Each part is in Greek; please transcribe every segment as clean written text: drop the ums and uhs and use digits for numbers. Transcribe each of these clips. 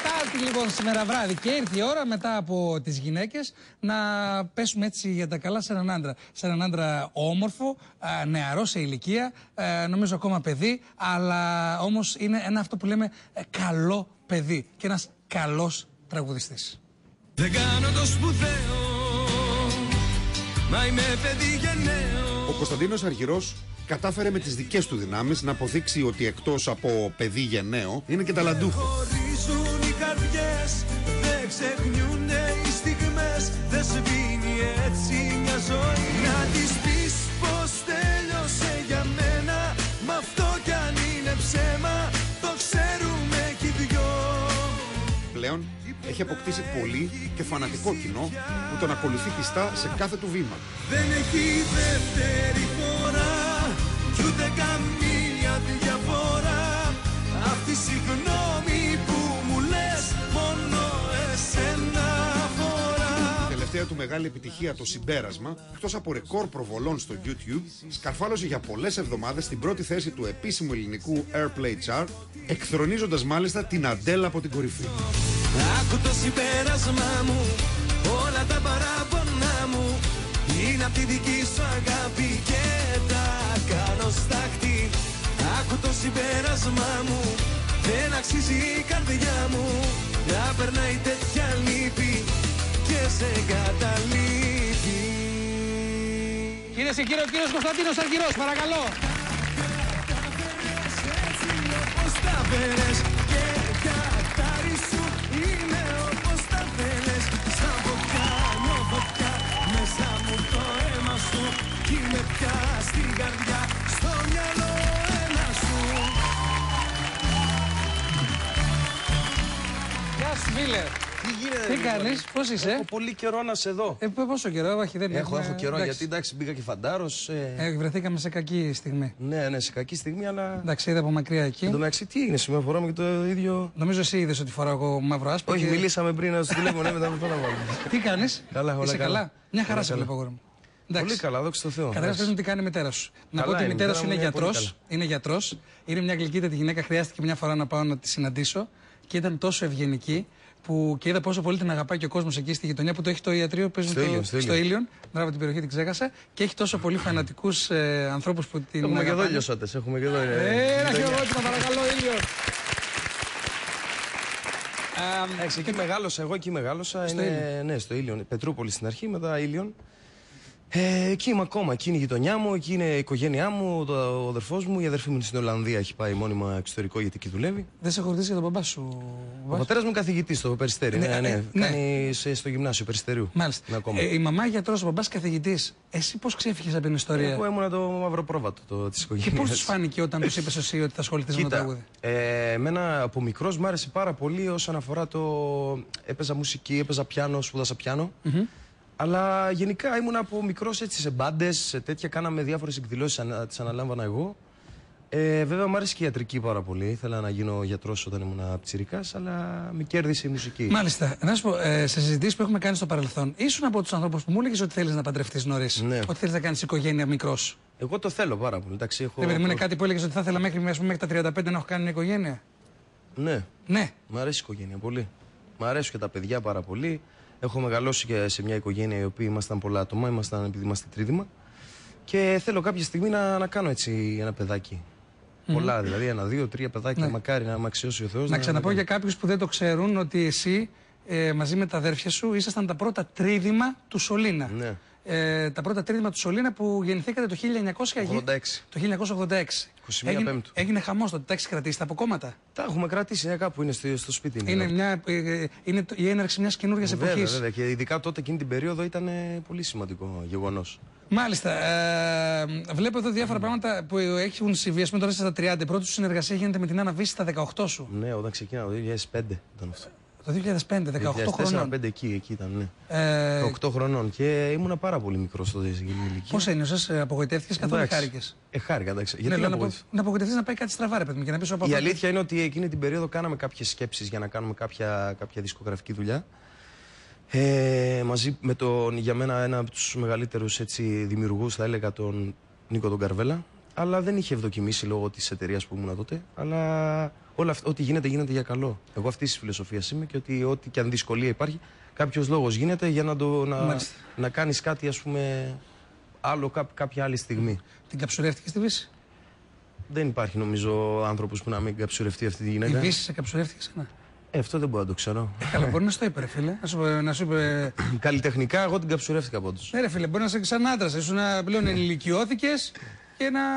κάτι λοιπόν σήμερα βράδυ και ήρθε η ώρα μετά από τις γυναίκες να πέσουμε έτσι για τα καλά σε έναν άντρα. Σε έναν άντρα όμορφο, νεαρό σε ηλικία, νομίζω ακόμα παιδί, αλλά όμως είναι ένα αυτό που λέμε καλό παιδί και ένας καλός τραγουδιστής. Δεν κάνω το σπουδαίο, μα είμαι παιδί γενναίο. Ο Κωνσταντίνος Αργυρός κατάφερε με τις δικές του δυνάμεις να αποδείξει ότι εκτός από παιδί γενναίο είναι και ταλαντούχο. Χωρίζουν οι καρδιές, δεν ξεχνιούνται οι στιγμές, δεν σβήνει έτσι μια ζωή. Να της πεις πως τέλειωσε για μένα, μ' αυτό κι αν είναι ψέμα, το ξέρουμε κι οι δυο. Πλέον έχει αποκτήσει πολύ και φανατικό κοινό που τον ακολουθεί πιστά σε κάθε του βήμα. Δεν έχει δεύτερη φορά κι ούτε καμία διαφορά. Αυτή η συγγνώμη που μου λες μόνο εσένα αφορά. Η τελευταία του μεγάλη επιτυχία, το Συμπέρασμα, εκτός από ρεκόρ προβολών στο YouTube, σκαρφάλωσε για πολλές εβδομάδες στην πρώτη θέση του επίσημου ελληνικού Airplay Chart, εκθρονίζοντας μάλιστα την Αντέλ από την κορυφή. Άκου το συμπέρασμά μου, όλα τα παράπονά μου είναι απ' τη δική σου αγάπη και τα κάνω στάχτη. Άκου το συμπέρασμά μου, δεν αξίζει η καρδιά μου να περνάει τέτοια λύπη και σε καταλείπει. Κυρίες και κύριοι, ο κύριος Κωνσταντίνος Αργυρός, παρακαλώ. Όπως τα φέρες και κατάρι σου είναι όπως τα θέλες. Σαν βοκάνιο φωτιά μέσα μου το αίμα σου κι είμαι πια στην καρδιά, στο μυαλό ένα σου. Γεια σου φίλε. Τι γίνεται, Τι κάνεις, πώς είσαι? Έχω πολύ καιρό να σε δω. Πόσο καιρό, όχι δεν Έχω καιρό, εντάξει. γιατί εντάξει μπήκα και φαντάρος. Βρεθήκαμε σε κακή στιγμή. Ναι, σε κακή στιγμή, αλλά. Εντάξει, είδα από μακριά εκεί. Εν τω μεταξύ, τι έγινε σήμερα, φοράμε και το ίδιο. Νομίζω εσύ είδες ότι φοράω εγώ μαύρο άσπρο. Όχι, και... μιλήσαμε πριν να σου τηλέφωνο, μετά με να βάλουμε. Τι κάνεις? Καλά, όλα Είσαι καλά. Μια χαρά Όλα σε καλά. βλέπω αγόρι μου. Πολύ καλά, δόξα τω Θεώ. Καταρχάς πες μου τι κάνει η μητέρα σου. Να πω ότι η μητέρα σου είναι γιατρός. Είναι γιατρός. Είναι μια γλυκύτατη γυναίκα. Χρειάστηκε μια φορά να πάω να τη συναντήσω και ήταν τόσο ευγενική που και είδα πόσο πολύ την αγαπάει και ο κόσμος εκεί στη γειτονιά που το έχει το ιατρείο. Στο Ήλιον. Μπράβο, την περιοχή την ξέχασα. Και έχει τόσο πολύ φανατικούς ανθρώπους που την. Έχουμε και εδώ λιωσότες. Έχουμε και εδώ. Ένα χειροκρότημα, παρακαλώ, Ήλιο. Εκεί μεγάλωσα, εγώ εκεί μεγάλωσα. Ναι, στο Ήλιον. Πετρούπολη στην αρχή, μετά Ήλιον. Εκεί είμαι ακόμα. Εκεί είναι η γειτονιά μου, εκεί είναι η οικογένειά μου, ο αδερφός μου. Η αδερφή μου είναι στην Ολλανδία, έχει πάει μόνιμα εξωτερικό γιατί εκεί δουλεύει. Δεν σε έχω ρωτήσει για τον μπαμπά σου. Ο πατέρας μου καθηγητής στο Περιστέρι. Ναι. Κάνει στο γυμνάσιο Περιστερίου. Μάλιστα. Η μαμά γιατρός, ο μπαμπάς καθηγητής. Εσύ πώς ξέφυγες από την ιστορία? Εγώ ήμουν το μαύρο πρόβατο της οικογένειας. Και πώς τους φάνηκε όταν τους είπες εσύ ότι θα ασχοληθείς με το τραγούδι? Εμένα από μικρός μου άρεσε πάρα πολύ όσον αφορά το. Έπαιζα μουσική, έπαιζα πιάνο, σπούδασα πιάνο. Αλλά γενικά ήμουν από μικρός έτσι σε μπάντες, σε τέτοια. Κάναμε διάφορες εκδηλώσεις, τις αναλάμβανα εγώ. Βέβαια μου άρεσε και η ιατρική πάρα πολύ. Ήθελα να γίνω γιατρός όταν ήμουν πιτσιρικάς, αλλά με κέρδισε η μουσική. Μάλιστα. Να σου πω, σε συζητήσεις που έχουμε κάνει στο παρελθόν, ήσουν από τους ανθρώπους που μου έλεγες ότι θέλεις να παντρευτείς νωρίς. Ναι. Ότι θέλεις να κάνεις οικογένεια μικρός. Εγώ το θέλω πάρα πολύ. Εντάξει, Δεν είναι κάτι που έλεγες ότι θα ήθελα μέχρι τα 35 να έχω κάνει μια οικογένεια? Ναι. Ναι. Μ' αρέσει η οικογένεια πολύ. Μ' αρέσουν και τα παιδιά πάρα πολύ. Έχω μεγαλώσει και σε μια οικογένεια η οποία ήμασταν πολλά άτομα, επειδή είμαστε τρίδημα. Και θέλω κάποια στιγμή να κάνω έτσι ένα παιδάκι. Πολλά δηλαδή, 1, 2, 3 παιδάκια, Ναι. Μακάρι να με αξιώσει ο Θεός. Να ξαναπώ για κάποιους που δεν το ξέρουν ότι εσύ μαζί με τα αδέρφια σου ήσασταν τα πρώτα τρίδημα του Σολίνα. Ναι. Τα πρώτα τρίδημα του Σολίνα που γεννηθήκατε το 1986. Το 1986. 21 Πέμπτου. Έγινε χαμός τότε. Τα έχεις κρατήσει τα αποκόμματα? Τα έχουμε κρατήσει, κάπου είναι στο σπίτι. Είναι η έναρξη μιας καινούργιας εποχής. Βέβαια, και ειδικά τότε εκείνη την περίοδο ήταν πολύ σημαντικό γεγονός. Μάλιστα. Βλέπω εδώ διάφορα πράγματα που έχουν συμβεί. Ας πούμε τώρα στα 30. Η πρώτη σου συνεργασία γίνεται με την Άννα Βύση στα 18 σου. Ναι, όταν ξεκίνησα το 2005 ήταν αυτό. Το 2005, 18 χρονών. 2004-2005 εκεί ήταν, ναι. 8 χρονών και ήμουνα πάρα πολύ μικρός τότε σε εκείνη την ηλικία. Πώς ένιωσες, απογοητεύτηκες καθόλου ή χάρηκες? Χάρηκα, εντάξει. Ναι, Γιατί να απογοητευτείς να πάει κάτι στραβά, ρε παιδί μου, και να πεις η αλήθεια είναι ότι εκείνη την περίοδο κάναμε κάποιες σκέψεις για να κάνουμε κάποια δισκογραφική δουλειά. Μαζί με τον, για μένα, ένα από τους μεγαλύτερους δημιουργούς, θα έλεγα, τον Νίκο τον Καρβέλα, Αλλά δεν είχε ευδοκιμήσει λόγω της εταιρείας που ήμουν τότε. Αλλά ό,τι γίνεται για καλό. Εγώ αυτή τη φιλοσοφία είμαι και ότι ό,τι και αν δυσκολία υπάρχει, κάποιος λόγος γίνεται για να κάνεις κάτι, ας πούμε, άλλο κάποια άλλη στιγμή. Την καψουρεύτηκε στη Βύση? Δεν υπάρχει, νομίζω, άνθρωπος που να μην καψουρευτεί αυτή τη γυναίκα. Η Βύση σε καψουρεύτηκε ξανά? Αυτό δεν μπορώ να το ξέρω. Καλά, μπορεί να στο είπε, ρε φίλε. Να σου είπε. Καλλιτεχνικά, εγώ την καψουρεύτηκα από τους. Ναι, ρε φίλε, μπορεί να είσαι σαν άντρας. Ήσουν πλέον ενηλικιώθηκες και να.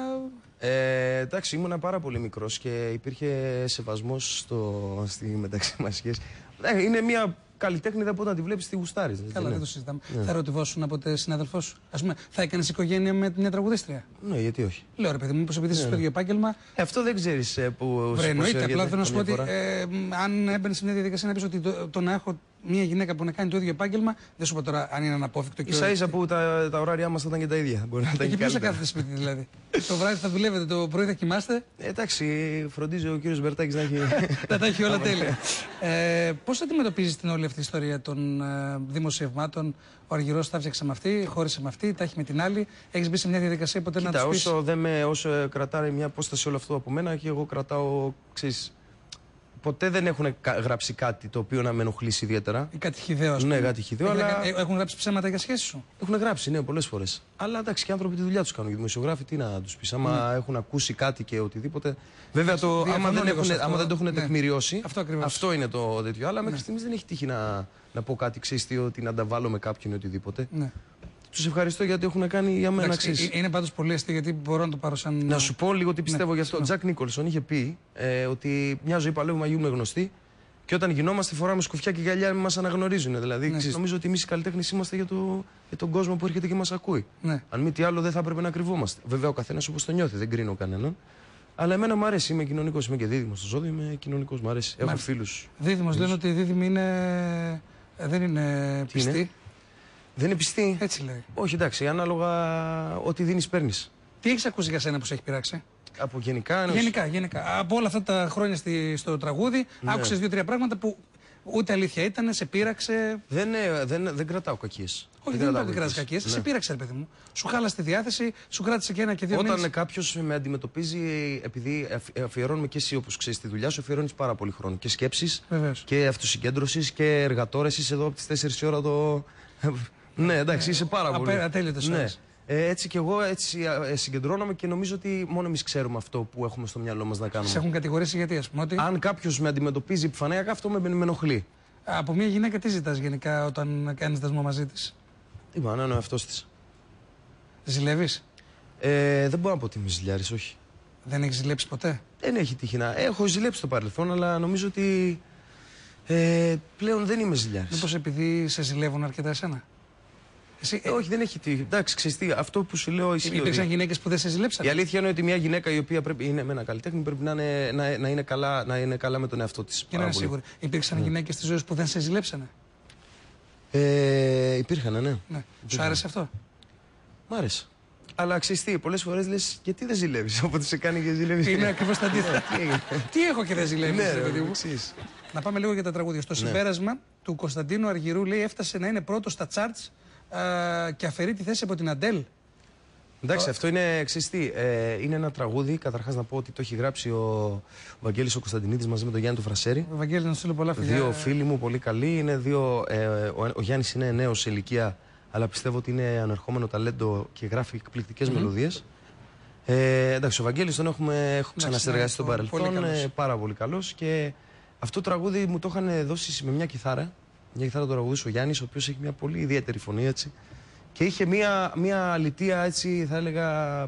Εντάξει, ήμουν πάρα πολύ μικρός και υπήρχε σεβασμός στη μεταξύ μας σχέση. Είναι μια καλλιτέχνηδα που όταν τη βλέπεις τη γουστάρεις. Καλά, δεν το συζητάμε. Θα ερωτευόσουν από τη συνάδελφό σου? Ας πούμε, θα έκανες οικογένεια με μια τραγουδίστρια? Ναι, γιατί όχι. Λέω, ρε παιδί μου, πως επειδή είσαι στο ίδιο επάγγελμα. Αυτό δεν ξέρεις που. Εννοείται. Απλά θέλω να σου πω ότι αν έμπαινε σε μια διαδικασία να πεις ότι το να έχω μια γυναίκα που να κάνει το ίδιο επάγγελμα, δεν σου πω τώρα αν είναι αναπόφευκτο. Ίσα-ίσα που τα ωράρια μας θα ήταν και τα ίδια. Και ποιος θα κάθεται σπίτι δηλαδή? Το βράδυ θα δουλεύετε, το πρωί θα κοιμάστε. Εντάξει, φροντίζει ο κύριος Μπερτάκης να έχει. Να τα έχει όλα τέλεια. Πώς αντιμετωπίζεις την όλη αυτή η ιστορία των δημοσιευμάτων? Ο Αργυρός τα έφτιαξε με αυτή, χώρισε με αυτή, τα έχει με την άλλη. Έχεις μπει σε μια διαδικασία ποτέ να τους πεις? Όσο κρατάει μια απόσταση όλο αυτό από μένα και εγώ κρατάω, ξέρεις. Ποτέ δεν έχουν γράψει κάτι το οποίο να με ενοχλήσει ιδιαίτερα. Ή κάτι χυδαίο, ας πούμε. Ναι, κάτι χυδαίο. Αλλά έχουν γράψει ψέματα για σχέση σου? Έχουν γράψει, ναι, πολλές φορές. Αλλά εντάξει, και οι άνθρωποι τη δουλειά τους κάνουν. Οι δημοσιογράφοι τι να τους πεις. Άμα έχουν ακούσει κάτι και οτιδήποτε. Βέβαια, άμα δεν το έχουν τεκμηριώσει. Αυτό είναι το τέτοιο. Αλλά μέχρι στιγμής δεν έχει τύχει να πω κάτι, ξέρεις τι, ότι να τα βάλω με κάποιον ή οτιδήποτε. Ναι. Τους ευχαριστώ γιατί έχουν κάνει για μένα. Είναι πάντως πολύ αστείο γιατί μπορώ να το πάρω σαν. Να σου πω λίγο τι πιστεύω γι' αυτό. Ο Τζακ Νίκολσον είχε πει ότι μια ζωή παλεύουμε αγιούμε γνωστοί και όταν γινόμαστε φοράμε σκουφιά και γυαλιά μην μας αναγνωρίζουν. Δηλαδή, νομίζω ότι εμείς οι καλλιτέχνες είμαστε για τον κόσμο που έρχεται και μας ακούει. Ναι. Αν μη τι άλλο, δεν θα έπρεπε να κρυβόμαστε. Βέβαια, ο καθένας όπως το νιώθει, δεν κρίνω κανέναν. Αλλά εμένα μου αρέσει, είμαι κοινωνικός, είμαι και δίδυμος στο ζώδιο, είμαι κοινωνικός, μου αρέσει. Έχω φίλους. Δίδυμος, λένε ότι οι δίδυμοι δεν είναι πιστοί. Δεν είναι πιστή. Έτσι λέει. Όχι, εντάξει, ανάλογα ό,τι δίνεις παίρνεις. Τι έχεις ακούσει για σένα που σε έχει πειράξει? Από γενικά. Γενικά. Από όλα αυτά τα χρόνια στο τραγούδι, ναι. Άκουσες 2-3 πράγματα που ούτε αλήθεια ήταν, σε πείραξε. Δεν κρατάω κακίες. Όχι, δεν είναι ότι κρατάς κακίες. Ναι. Σε πείραξε, ρε παιδί μου. Σου χάλασε τη διάθεση, σου κράτησε και ένα και δύο μήνες. Όταν κάποιος με αντιμετωπίζει, επειδή αφιερώνουμε και εσύ όπως ξέρεις τη δουλειά σου, αφιερώνεις πάρα πολύ χρόνο. Και σκέψεις και αυτοσυγκέντρωσης και εργατόρεσης εδώ από τις 4 η ώρα το. Ναι, εντάξει, είσαι πάρα πολύ. Ατέλειωτες ώρες. Έτσι κι εγώ έτσι συγκεντρώνομαι και νομίζω ότι μόνο εμείς ξέρουμε αυτό που έχουμε στο μυαλό μας να κάνουμε. Σε έχουν κατηγορήσει γιατί, ας πούμε, ότι. Αν κάποιος με αντιμετωπίζει επιφανειακά, αυτό με ενοχλεί. Από μια γυναίκα τι ζητάς γενικά όταν κάνεις δεσμό μαζί της? Είπα, να είναι ο εαυτός της. Ζηλεύεις? Δεν μπορώ να πω ότι είμαι ζηλιάρης, όχι. Δεν έχεις ζηλέψει ποτέ? Δεν έχει τύχει να. Έχω ζηλέψει στο παρελθόν, αλλά νομίζω ότι πλέον δεν είμαι ζηλιάρης. Μήπως επειδή σε ζηλεύουν αρκετά εσένα? Όχι, δεν έχει τύχει. Εντάξει, ξέρεις τι, αυτό που σου λέω ισχύει. Υπήρξαν γυναίκες που δεν σε ζηλέψαν? Η αλήθεια είναι ότι μια γυναίκα η οποία είναι με ένα καλλιτέχνη πρέπει να είναι καλά με τον εαυτό της. Και να είναι σίγουρη. Υπήρξαν γυναίκες στη ζωή που δεν σε ζηλέψανε? Υπήρχαν, ναι. Σου άρεσε αυτό? Μ' άρεσε. Αλλά ξέρεις τι, πολλές φορές λες γιατί δεν ζηλεύεις, όποτε σε κάνει και ζηλεύεις. Είναι ακριβώς τα αντίθετα. Τι έχω και δεν ζηλεύεις, ρε παιδί μου. Να πάμε λίγο για τα τραγούδια. Στο συμπέρασμα του Κωνσταντίνου Αργυρού λέει έφτασε να είναι πρώτος στα charts και αφαιρεί τη θέση από την Αντέλ. Εντάξει, αυτό είναι ξυστή. Είναι ένα τραγούδι. Καταρχάς να πω ότι το έχει γράψει ο Βαγγέλης ο Κωνσταντινίδης μαζί με τον Γιάννη του Φρασέρη. Ο Βαγγέλης, να στείλω πολλά φιλιά. Δύο φίλοι μου πολύ καλοί. Είναι ο Γιάννης είναι νέος σε ηλικία, αλλά πιστεύω ότι είναι ανερχόμενο ταλέντο και γράφει εκπληκτικές μελωδίες. Εντάξει, ο Βαγγέλης τον έχουμε ξανασυνεργαστεί στο παρελθόν. Πάρα πολύ καλός. Και αυτό το τραγούδι μου το είχαν δώσει με μια κιθάρα. Μια κιθάρα το τραγουδίσει ο Γιάννης, ο οποίος έχει μια πολύ ιδιαίτερη φωνή έτσι. Και είχε μια αλητεία έτσι, θα έλεγα.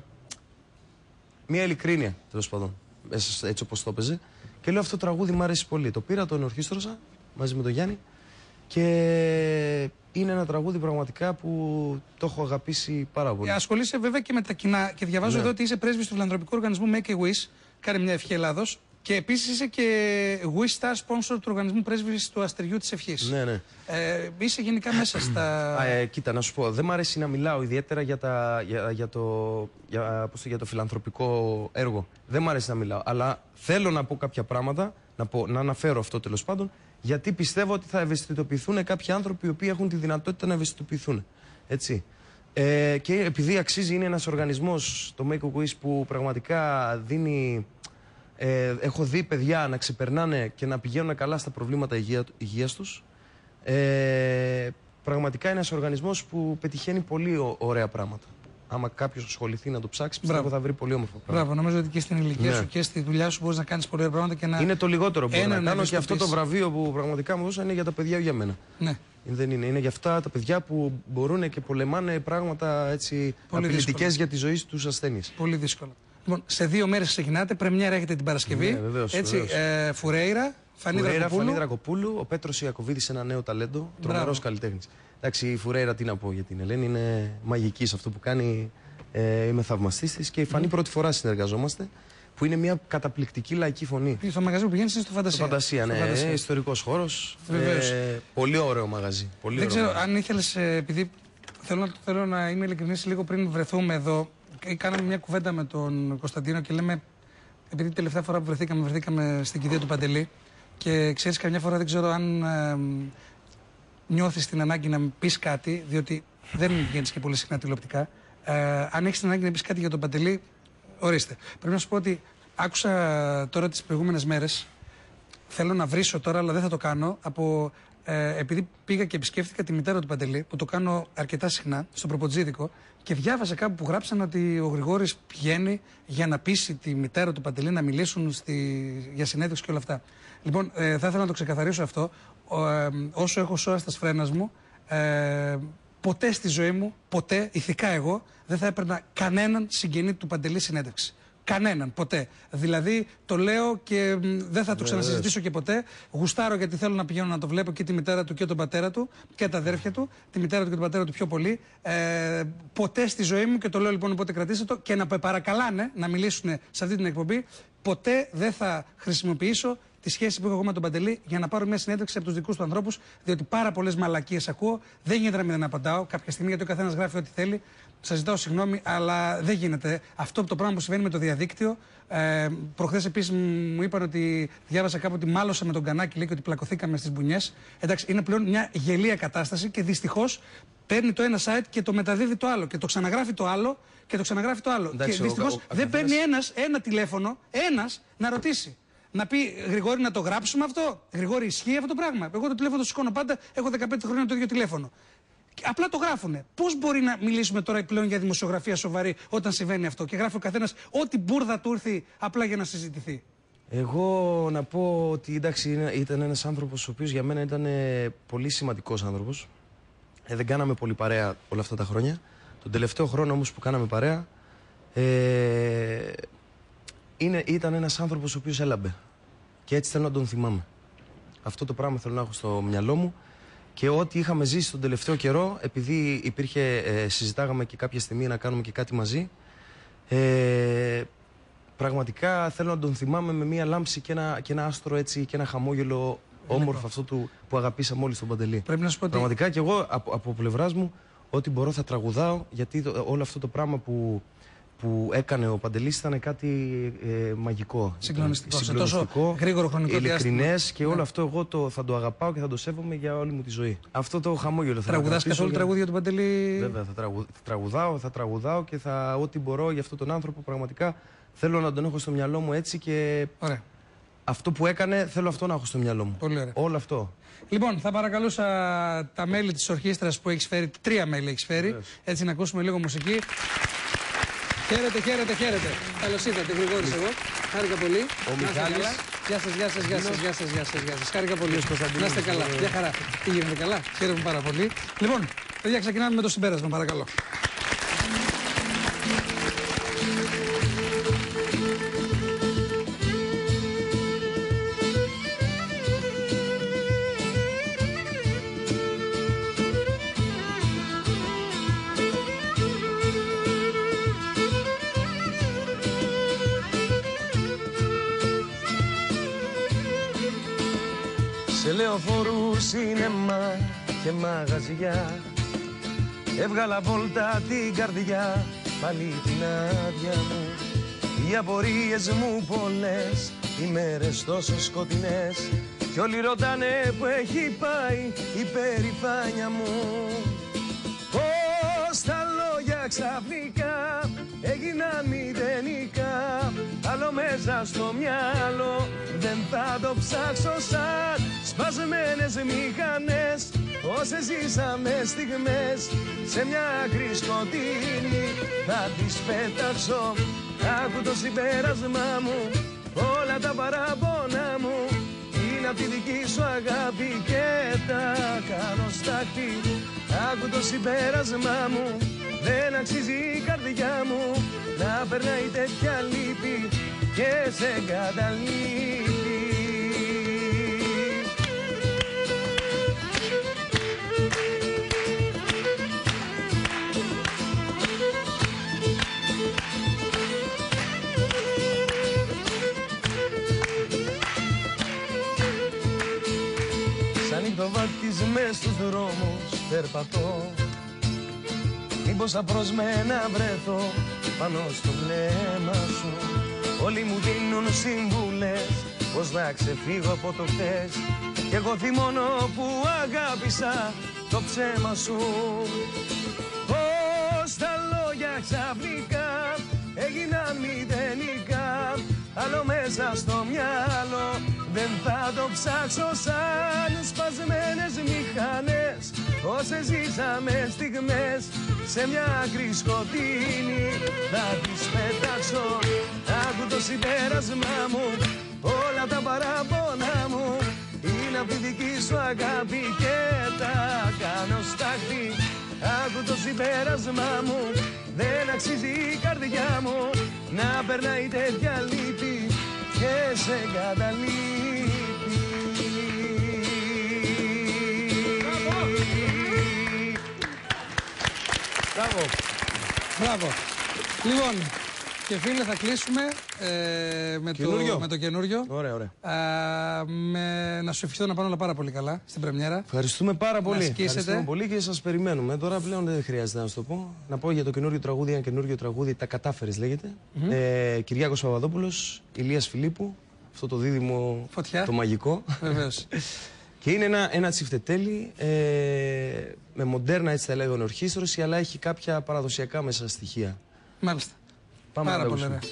Μια ειλικρίνεια τέλος πάντων. Έτσι όπως το έπαιζε. Και λέω αυτό το τραγούδι μου αρέσει πολύ. Το πήρα, το ενορχίστρωσα μαζί με τον Γιάννη. Και είναι ένα τραγούδι πραγματικά που το έχω αγαπήσει πάρα πολύ. Ασχολείσαι βέβαια και με τα κοινά. Και διαβάζω εδώ ότι είσαι πρέσβης του φιλανθρωπικού οργανισμού Make a Wish. Κάνε μια ευχή Ελλάδος. Και επίσης είσαι και Wish Star sponsor του οργανισμού πρέσβης του Αστεριού της Ευχής. Ναι. Είσαι γενικά μέσα στα. Κοίτα, να σου πω, δεν μου αρέσει να μιλάω ιδιαίτερα για το φιλανθρωπικό έργο. Δεν μου αρέσει να μιλάω. Αλλά θέλω να πω κάποια πράγματα, να αναφέρω αυτό τέλος πάντων, γιατί πιστεύω ότι θα ευαισθητοποιηθούν κάποιοι άνθρωποι οι οποίοι έχουν τη δυνατότητα να ευαισθητοποιηθούν. Έτσι. Και επειδή αξίζει, είναι ένας οργανισμός, το Make-A-Wish, που πραγματικά δίνει... έχω δει παιδιά να ξεπερνάνε και να πηγαίνουν καλά στα προβλήματα υγείας τους. Πραγματικά είναι ένας οργανισμός που πετυχαίνει πολύ ωραία πράγματα. Άμα κάποιος ασχοληθεί να το ψάξει, πιστεύω θα βρει πολύ όμορφα πράγματα. Μπράβο, νομίζω ότι και στην ηλικία σου και στη δουλειά σου μπορείς να κάνεις πολλά πράγματα και να. Είναι το λιγότερο που μπορώ να κάνω, και αυτό το βραβείο που πραγματικά μου δώσαν είναι για τα παιδιά, για μένα. Ναι. Δεν είναι. Είναι για αυτά τα παιδιά που μπορούν και πολεμάνε πράγματα έτσι απειλητικές για τη ζωή τους ασθένειες. Πολύ δύσκολο. Λοιπόν, σε 2 μέρες ξεκινάτε. Πρεμιέρα έχετε την Παρασκευή. Ναι, βεβαίως, έτσι, Φουρέιρα, Φανή Δρακοπούλου, ο Πέτρος Ιακωβίδης, ένα νέο ταλέντο, τρομερός καλλιτέχνης. Εντάξει, η Φουρέιρα, τι να πω για την Ελένη, είναι μαγική σε αυτό που κάνει. Είμαι θαυμαστής της, και η Φανή πρώτη φορά συνεργαζόμαστε, που είναι μια καταπληκτική λαϊκή φωνή. Στο μαγαζί που πηγαίνεις είναι στο Φαντασία. Στο Φαντασία, ναι. Ιστορικός χώρος. Πολύ ωραίο μαγαζί. Πολύ Δεν ξέρω μαγαζί. αν ήθελες, επειδή θέλω να είμαι ειλικρινής, λίγο πριν βρεθούμε εδώ, κάναμε μια κουβέντα με τον Κωνσταντίνο και λέμε, επειδή την τελευταία φορά που βρεθήκαμε στην κηδεία του Παντελή, και ξέρεις, καμιά φορά δεν ξέρω αν νιώθεις την ανάγκη να πεις κάτι, διότι δεν βγαίνεις και πολύ συχνά τηλεοπτικά. Αν έχεις την ανάγκη να πεις κάτι για τον Παντελή, ορίστε. Πρέπει να σου πω ότι άκουσα τώρα τις προηγούμενες μέρες, θέλω να βρίσω τώρα, αλλά δεν θα το κάνω, επειδή πήγα και επισκέφτηκα τη μητέρα του Παντελή, που το κάνω αρκετά συχνά, στο Προποτζίδικο, και διάβασα κάπου που γράψαν ότι ο Γρηγόρης πηγαίνει για να πείσει τη μητέρα του Παντελή να μιλήσουν για συνέντευξη και όλα αυτά. Λοιπόν, θα ήθελα να το ξεκαθαρίσω αυτό. Όσο έχω σώα στα σφρένας μου, ποτέ στη ζωή μου, ποτέ, ηθικά εγώ, δεν θα έπαιρνα κανέναν συγγενή του Παντελή συνέντευξη. Κανέναν, ποτέ. Δηλαδή, το λέω και δεν θα το ξανασυζητήσω και ποτέ. Γουστάρω γιατί θέλω να πηγαίνω να το βλέπω και τη μητέρα του και τον πατέρα του και τα αδέρφια του. Τη μητέρα του και τον πατέρα του πιο πολύ. Ποτέ στη ζωή μου, και το λέω λοιπόν, οπότε κρατήστε το, και να παρακαλάνε να μιλήσουν σε αυτή την εκπομπή, ποτέ δεν θα χρησιμοποιήσω τη σχέση που έχω εγώ με τον Παντελή για να πάρω μια συνέντευξη από τους δικούς του ανθρώπους, διότι πάρα πολλές μαλακίες ακούω. Δεν γίνεται να μην δεν απαντάω κάποια στιγμή, γιατί ο καθένας γράφει ό,τι θέλει. Σας ζητάω συγγνώμη, αλλά δεν γίνεται. Αυτό το πράγμα που συμβαίνει με το διαδίκτυο. Προχθές επίσης μου είπαν ότι διάβασα κάπου ότι μάλωσα με τον Κανάκη, λέει, και ότι πλακωθήκαμε στις μπουνιές. Εντάξει, είναι πλέον μια γελία κατάσταση και δυστυχώς παίρνει το ένα site και το μεταδίδει το άλλο. Και το ξαναγράφει το άλλο και το ξαναγράφει το άλλο. Εντάξει, και δυστυχώς δεν παίρνει ένα τηλέφωνο, να ρωτήσει. Να πει, Γρηγόρη, να το γράψουμε αυτό. Γρηγόρη, ισχύει αυτό το πράγμα. Εγώ το τηλέφωνο το σηκώνω πάντα, έχω 15 χρόνια το ίδιο τηλέφωνο. Απλά το γράφουνε. Πώς μπορεί να μιλήσουμε τώρα πλέον για δημοσιογραφία σοβαρή όταν συμβαίνει αυτό και γράφει ο καθένας ό,τι μπούρδα του ήρθε απλά για να συζητηθεί? Εγώ να πω ότι εντάξει, ήταν ένας άνθρωπος ο οποίος για μένα ήταν πολύ σημαντικός άνθρωπος. Δεν κάναμε πολύ παρέα όλα αυτά τα χρόνια. Τον τελευταίο χρόνο όμως που κάναμε παρέα, ήταν ένας άνθρωπος ο οποίος έλαμπε. Και έτσι θέλω να τον θυμάμαι. Αυτό το πράγμα θέλω να έχω στο μυαλό μου. Και ό,τι είχαμε ζήσει τον τελευταίο καιρό, επειδή συζητάγαμε και κάποια στιγμή να κάνουμε και κάτι μαζί, πραγματικά θέλω να τον θυμάμαι με μία λάμψη και ένα άστρο έτσι και ένα χαμόγελο όμορφο, αυτό που αγαπήσαμε όλοι στον Παντελή. Πρέπει να σου πω ότι... Πραγματικά και εγώ από πλευράς μου ό,τι μπορώ θα τραγουδάω, γιατί όλο αυτό το πράγμα που έκανε ο Παντελής ήταν κάτι μαγικό. Συγκλονιστικό. Σε τόσο γρήγορο χρονικό διάστημα. Ειλικρινές, και όλο αυτό εγώ θα το αγαπάω και θα το σέβομαι για όλη μου τη ζωή. Αυτό το χαμόγελο θα τραγουδάς καθόλου τραγούδια του Παντελή? Βέβαια, θα τραγουδάω και ό,τι μπορώ για αυτόν τον άνθρωπο. Πραγματικά θέλω να τον έχω στο μυαλό μου έτσι, και ωραία. Αυτό που έκανε θέλω αυτό να έχω στο μυαλό μου. Πολύ ωραία. Όλο αυτό. Λοιπόν, θα παρακαλούσα τα μέλη της ορχήστρας που έχεις φέρει, 3 μέλη έχεις φέρει, έτσι να ακούσουμε λίγο μουσική. Χαίρετε. Καλώς ήρθατε, Γρηγόρης εγώ. Χάρηκα πολύ. Ο Μιχάλης. Γεια σας. Χάρηκα πολύ. Να είστε καλά. Γεια χαρά. Τι γίνεται, καλά? Χαίρομαι πάρα πολύ. Λοιπόν, παιδιά, ξεκινάμε με το συμπέρασμα, παρακαλώ. Σε λεωφορού, σινεμά και μαγαζιά έβγαλα βόλτα την καρδιά, πάλι την άδεια μου. Οι απορίες μου πολλές, οι μέρες τόσο σκοτεινές, κι όλοι ρωτάνε που έχει πάει η περηφάνια μου. Πώς θα λόγια ξαφνικά έγιναν μηδενικά. Άλλο μέσα στο μυαλό δεν θα το ψάξω σαν σπασμένες μηχανές. Όσες ζήσαμε στιγμές σε μια άκρη σκοτεινή θα τις πέταξω. Άκου το συμπέρασμά μου, όλα τα παράπονα μου είναι απ' τη δική σου αγάπη και τα κάνω στάχτη. Άκου το συμπέρασμά μου, δεν αξίζει η καρδιά μου να περνάει τέτοια λύπη και σε εγκαταλείπει. Το βάτης μες στους δρόμους περπατώ. Μήπως απροσμένα βρεθώ πάνω στο βλέμμα σου. Όλοι μου δίνουν συμβουλές πως να ξεφύγω από το χθες. Κι εγώ θυμώνω που αγάπησα το ψέμα σου. Πως τα λόγια ξαφνικά έγιναν μηδενικά. Άλλο μέσα στο μυαλό δεν θα το ψάξω σαν σπασμένες μηχανές. Όσες ζήσαμε στιγμές σε μια άκρη σκοτεινή θα τις πετάξω. Άκου το συμπέρασμά μου, όλα τα παράπονα μου είναι απ' τη δική σου αγάπη και τα κάνω στάχτη. Άκου το συμπέρασμά μου, δεν αξίζει η καρδιά μου να περνάει τέτοια λύπη και σε εγκαταλείπει. Μπράβο. Μπράβο. Λοιπόν, και φίλε θα κλείσουμε με το καινούριο. Ωραία, ωραία. Να σου ευχηθώ να πάνε όλα πάρα πολύ καλά στην πρεμιέρα. Ευχαριστούμε πάρα πολύ. Ευχαριστούμε πολύ και σας περιμένουμε. Τώρα πλέον δεν χρειάζεται να σου το πω. Να πω για το καινούριο τραγούδι, ένα καινούριο τραγούδι, Τα Κατάφερες λέγεται. Κυριάκος Παπαδόπουλος, Ηλίας Φιλίππου. Αυτό το δίδυμο, φωτιά. Το μαγικό. Βεβαίως. Και είναι ένα τσιφτετέλι με μοντέρνα, έτσι θα λέγανε, ορχήστρωση, αλλά έχει κάποια παραδοσιακά μέσα στοιχεία. Μάλιστα. Πάμε πάρα πολύ ωραία.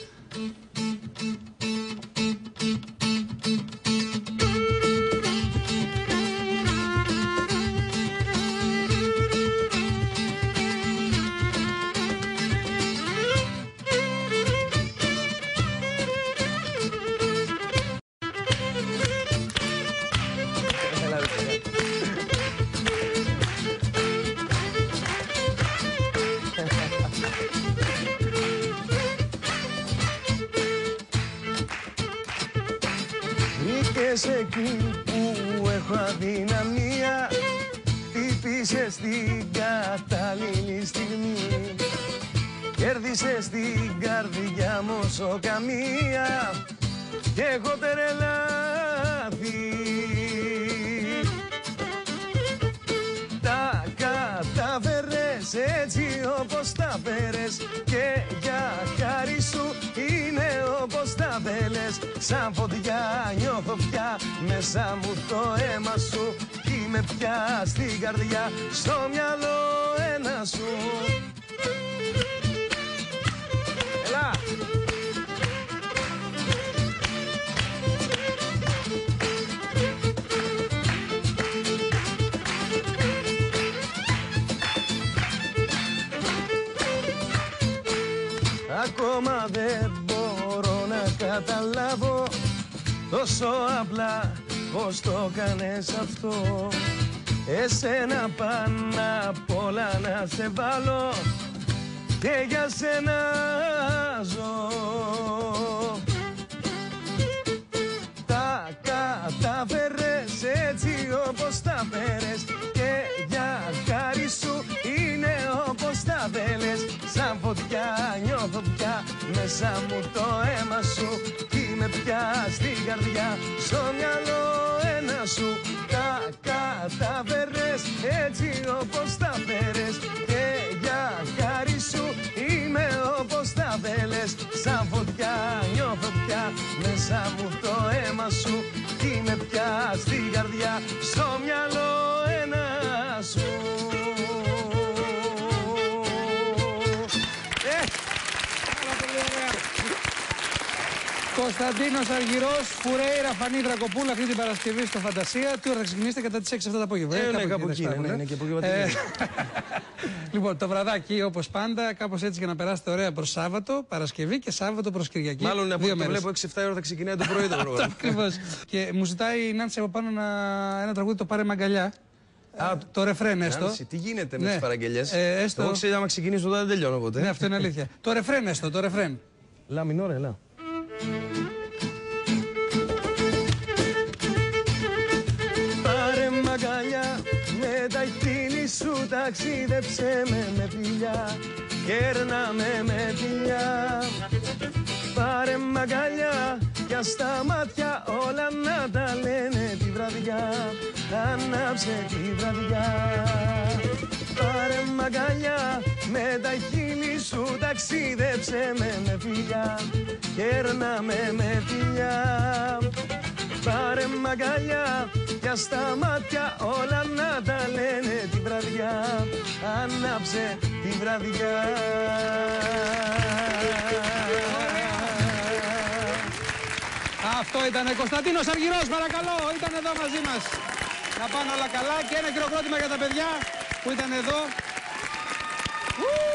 Βρήκες εκεί που έχω αδυναμία, χτύπησες την κατάλληλη στιγμή. Κέρδισες την καρδιά μου όσο καμία και έχω τρελαθεί. Τα κατάφερες έτσι όπως τα φέρες και για χάρη σου είναι όπως τα θέλες. Σαν φωτιά νιώθω πια μέσα μου το αίμα σου. Είμαι πια στην καρδιά, στο μυαλό ένα σου. Έλα! Ακόμα δεν μπορώ να καταλάβω τόσο απλά πως το κάνες αυτό. Εσένα πάνω απ' όλα να σε βάλω και για σένα ζω. Τα κατάφερες έτσι όπως τα φέρες και για χάρη σου είναι όπως τα θέλες. Σαν φωτιά νιώθω πια μέσα μου το αίμα σου. Είμαι πια στην καρδιά, στο μυαλό ένα σου. Τα κατάφερες έτσι όπως τα φέρες και για χάρη σου είμαι όπως τα θέλες. Σαν φωτιά νιώθω πια μέσα μου το αίμα σου. Είμαι πια στην καρδιά, στο μυαλό ένα σου. Κωνσταντίνος Αργυρός, Φουρέιρα, Φανή Δρακοπούλα αυτή την Παρασκευή στο Φαντασία. Τι ώρα θα ξεκινήσετε? Κατά τις 6 αυτό το απόγευμα. Ναι, κάπου εκεί. Ναι, και απόγευμα. Λοιπόν, το βραδάκι όπως πάντα, κάπως έτσι για να περάσετε ωραία προς Σάββατο, Παρασκευή και Σάββατο προς Κυριακή. Μάλλον από το βλέπω 6-7 ώρα θα ξεκινάει το πρωί το πρόγραμμα. Ακριβώς. Και μου ζητάει η Νάνση από πάνω ένα τραγούδι, το Πάρε Μαγκαλιά. Το ρεφρέν έστω. Νάνση, τι γίνεται με τις παραγγελιές? Έστω. Εγώ ξέρω άμα ξεκινήσω δεν τελειώνω ποτέ. Ναι, αυτό είναι αλήθεια. Το ρεφρέν έστω, το ρεφρέν. Λα μινόρε, λα. Πάρε μαγκαλιά με τα χείλη σου, ταξίδεψε με φιλιά, κέρνα με φιλιά. Πάρε μαγκαλιά για στα μάτια όλα να τα λένε τη βραδιά, ανάψε τη βραδιά. Πάρε μαγκαλιά με τα χείλη σου, ταξίδεψε με φιλιά, κέρνα με φιλιά. Πάρε μαγκαλιά για στα μάτια όλα να τα λένε τη βραδιά, ανάψε τη βραδιά. Αυτό ήταν Κωνσταντίνος Αργυρός, παρακαλώ, ήταν εδώ μαζί μας. Να πάνε όλα καλά και ένα χειροκρότημα για τα παιδιά που ήταν εδώ.